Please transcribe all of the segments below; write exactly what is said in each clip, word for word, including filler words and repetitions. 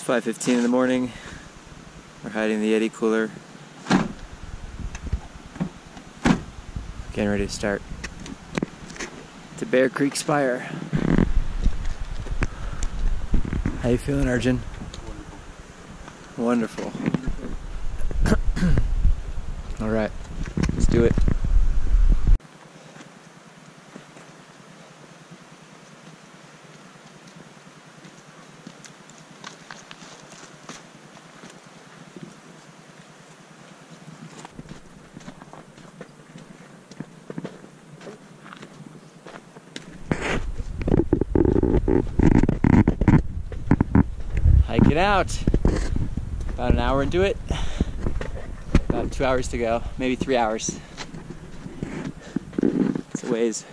It's five fifteen in the morning. We're hiding the Yeti cooler. Getting ready to start to Bear Creek Spire. How you feeling, Arjan? Wonderful. Wonderful. All right, let's do it. Hike it out. About an hour into it. About two hours to go. Maybe three hours. It's a ways.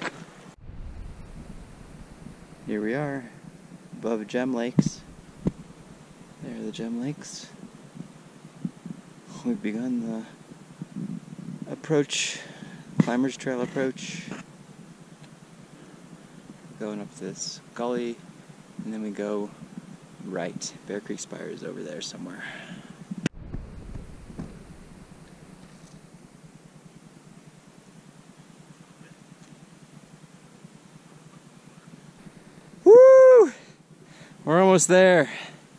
Here we are, above Gem Lakes. There are the Gem Lakes. We've begun the approach, Climbers Trail approach. Going up this gully, and then we go right. Bear Creek Spire is over there somewhere. Woo! We're almost there.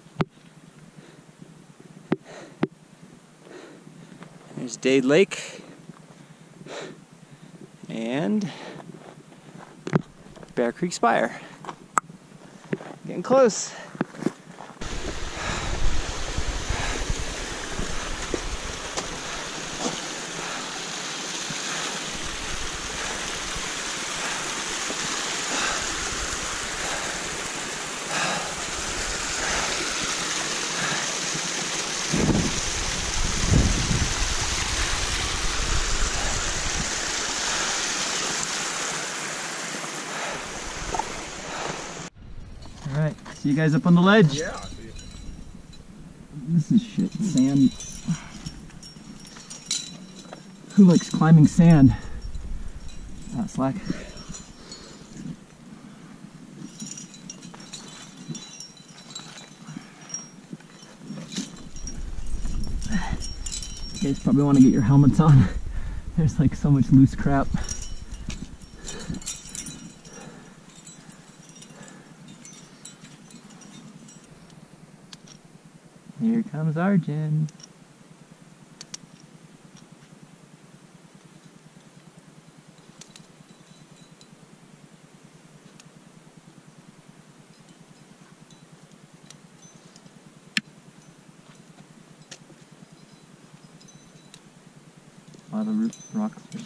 There's Dade Lake and Bear Creek Spire. Getting close. Alright, see you guys up on the ledge. Yeah. This is shit sand. Who likes climbing sand? Ah, slack. You guys probably want to get your helmets on. There's like so much loose crap. Here comes Arjan. A lot of root rocks here.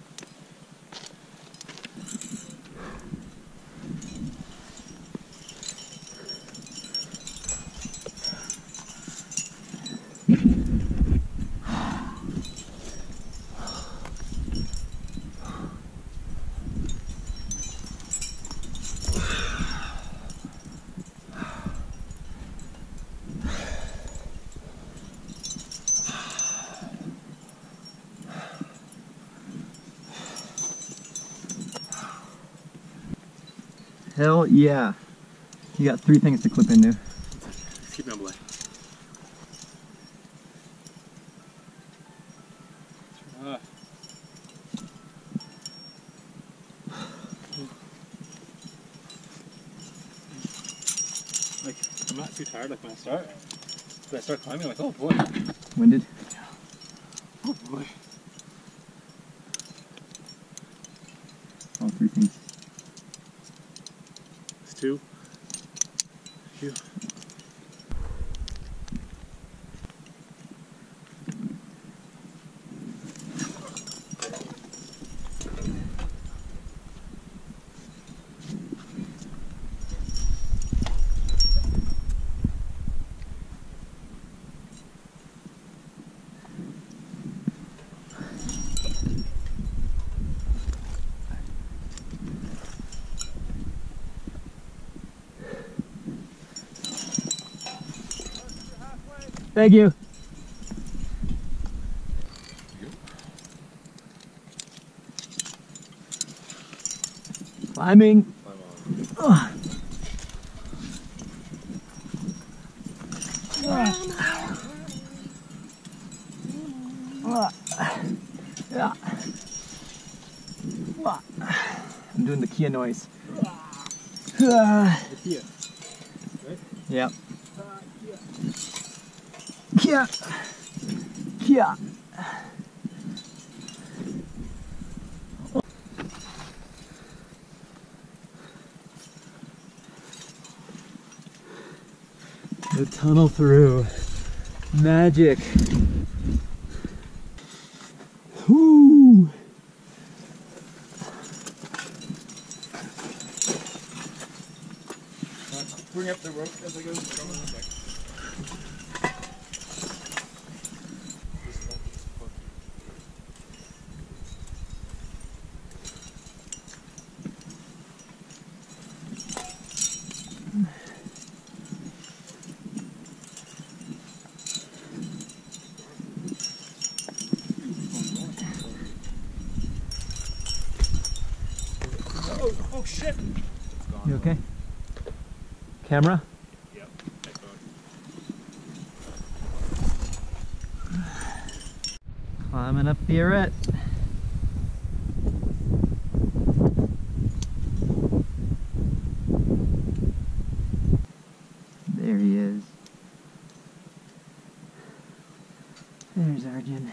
Hell yeah. You got three things to clip into. Let's keep me on belay. Uh. Like, I'm not too tired like when I start. But I start climbing, I'm like, oh boy. Winded? Oh boy. All three things. Two. Phew. Thank you. Climbing. Climb on. Ugh. Yeah. I'm doing the Kia noise. The Kia, right? Yep. Kia. Kia. The tunnel through. Magic. Woo! Bring up the rope as I go. Throw it in a sec. Oh, oh shit! You okay? Camera? Yep. Climbing up the arete. There he is. There's Arjan.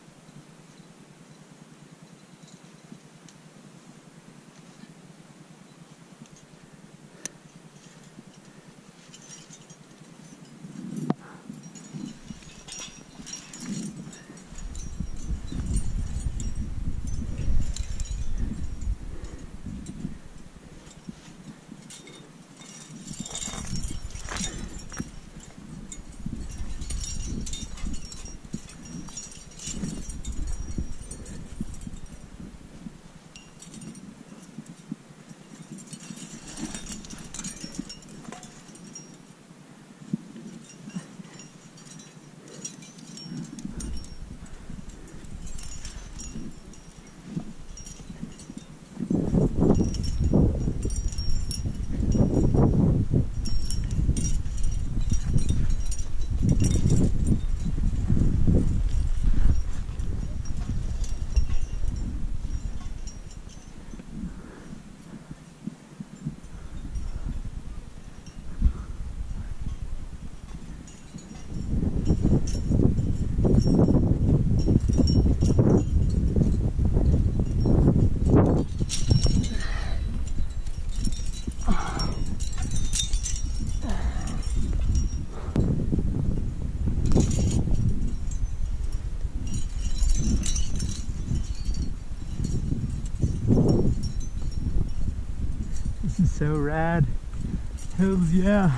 This is so rad. Hells yeah.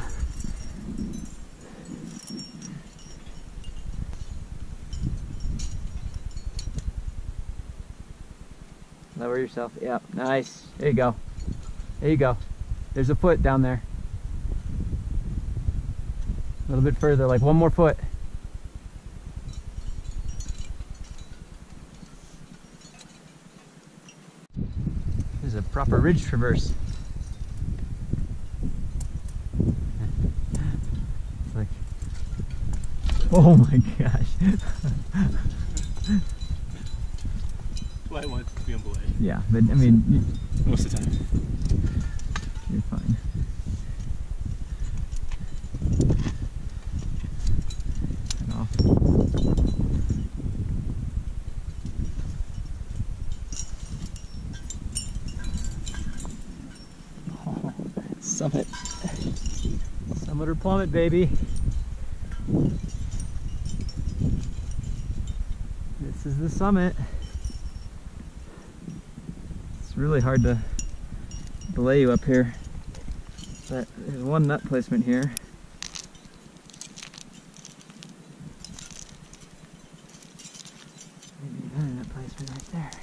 Lower yourself. Yeah, nice. There you go. There you go. There's a foot down there. A little bit further, like one more foot. This is a proper ridge traverse. It's like, oh my gosh. Well, I want it to be on belay. Yeah, but I mean, you, Most of the time. you're fine. Turn off. Oh, summit. Summit or plummet, baby. This is the summit. It's really hard to belay you up here, but there's one nut placement here. Maybe another nut placement right there.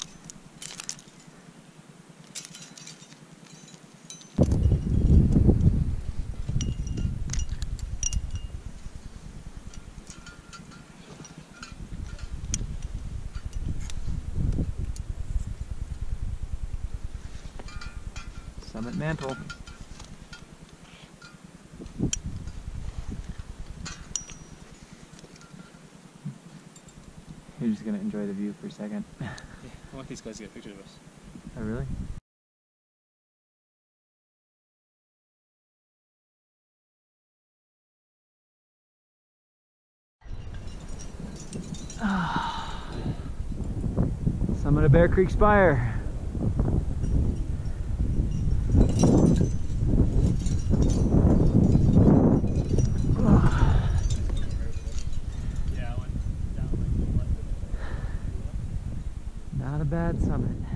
Summit mantle. You're just gonna enjoy the view for a second. Yeah, I want these guys to get pictures of us. Oh, really? Summit of Bear Creek Spire. Not a bad summit.